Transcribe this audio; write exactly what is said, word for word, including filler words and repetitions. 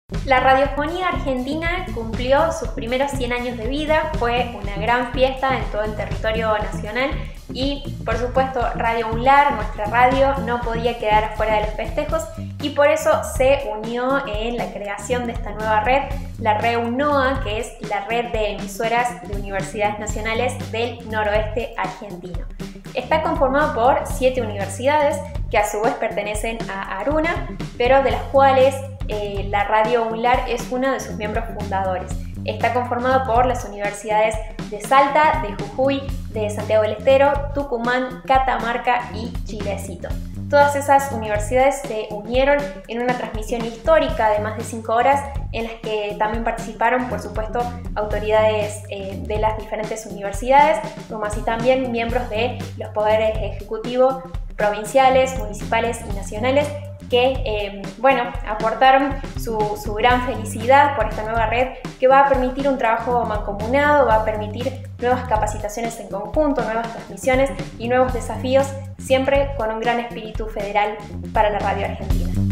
La radiofonía argentina cumplió sus primeros cien años de vida, fue una gran fiesta en todo el territorio nacional y, por supuesto, Radio UNLAR, nuestra radio, no podía quedar afuera de los festejos y por eso se unió en la creación de esta nueva red, la red UNOA, que es la red de emisoras de universidades nacionales del noroeste argentino. Está conformado por siete universidades que a su vez pertenecen a ARUNA, pero de las cuales eh, la Radio UNLAR es uno de sus miembros fundadores. Está conformado por las universidades de Salta, de Jujuy, de Santiago del Estero, Tucumán, Catamarca y Chilecito. Todas esas universidades se unieron en una transmisión histórica de más de cinco horas en las que también participaron, por supuesto, autoridades eh, de las diferentes universidades, como así también miembros de los poderes ejecutivos provinciales, municipales y nacionales que, eh, bueno, aportaron su, su gran felicidad por esta nueva red que va a permitir un trabajo mancomunado, va a permitir nuevas capacitaciones en conjunto, nuevas transmisiones y nuevos desafíos, siempre con un gran espíritu federal para la radio argentina.